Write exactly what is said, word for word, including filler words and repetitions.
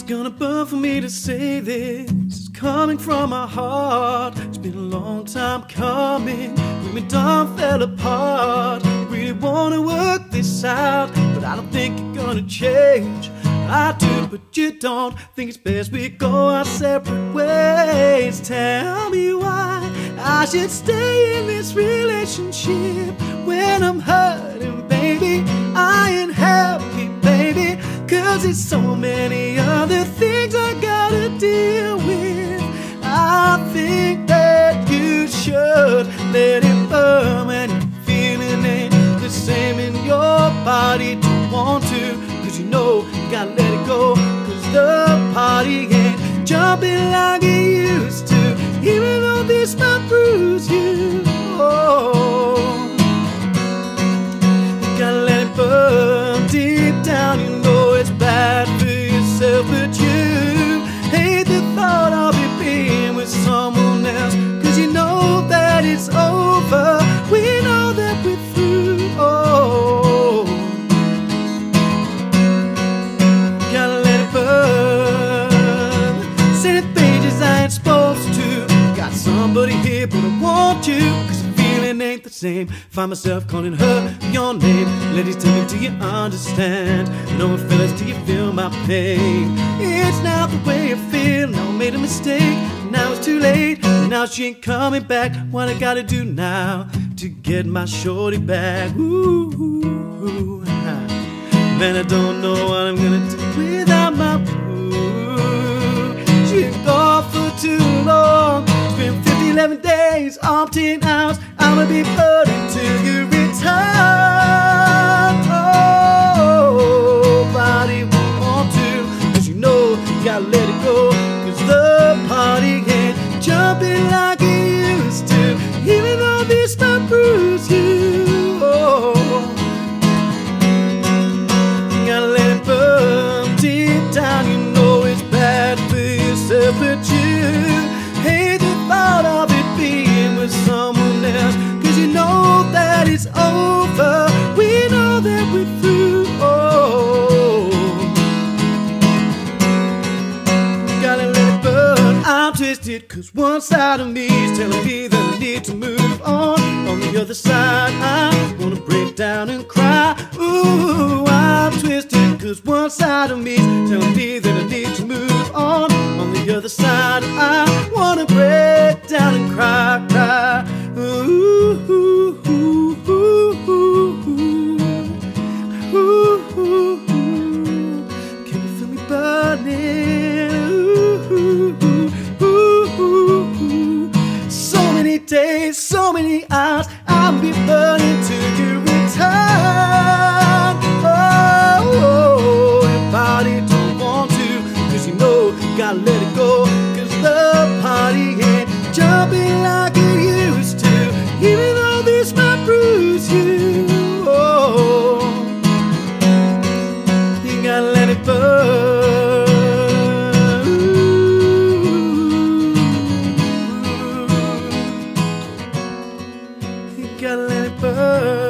gonna burn for me to say this. It's coming from my heart. It's been a long time coming. When we done fell apart, really wanna work this out, but I don't think you're gonna change. I do, but you don't. Think it's best we go our separate ways. Tell me why I should stay in this relationship when I'm hurting, baby. I ain't happy, baby, 'cause it's so many other things I gotta deal with. I think that you should let it burn when you're feeling it the same in your body. Don't want to, 'cause you know you gotta let it go, 'cause the party ain't jumping like it used to, even though this might bruise you. Oh, you gotta let it burn deep down. You know it's bad for yourself, but you hate the thought of it being with someone else, 'cause you know that it's over. We know that we're through. Oh, gotta let it burn. Sending pages I ain't supposed to. Got somebody here, but I want you, 'cause the feeling ain't the same. Find myself calling her your name. Ladies, tell me, do you understand? Knowing fellas, do you feel my pain? It's not the way I feel. Now I made a mistake. Now it's too late. Now she ain't coming back. What I gotta do now to get my shorty back? Ooh, man, I don't know what I'm gonna do without my boo. She's gone for too long. It's been fifty, eleven days, umpteen hours. I'ma be burning till you return. Oh, body won't want to, 'cause you know you gotta let it go, 'cause the party ain't jumping like it used to, even though this might bruise you. Oh, you gotta let it burn deep down. You know it's bad for yourself, but you hate the thought of it being with someone else, 'cause you know that it's over. We know that we're through. Oh, gotta let it burn. I'm twisted 'cause one side of me is telling me that I need to move on. On the other side, I wanna break down and cry. Ooh, I'm twisted 'cause one side of me is telling me that I need to move on. On the other side, I wanna break down and cry, cry. Ooh, ooh, ooh, ooh, ooh, ooh, ooh. Can you feel me burning? Ooh, ooh, ooh, ooh, ooh. So many days, so many hours, I'll be burning till you return. Oh, your body don't want to, 'cause you know you gotta let it go, 'cause the party ain't jumping like it used to, even though this might bruise you. Oh, you gotta let it burn. You gotta let it burn.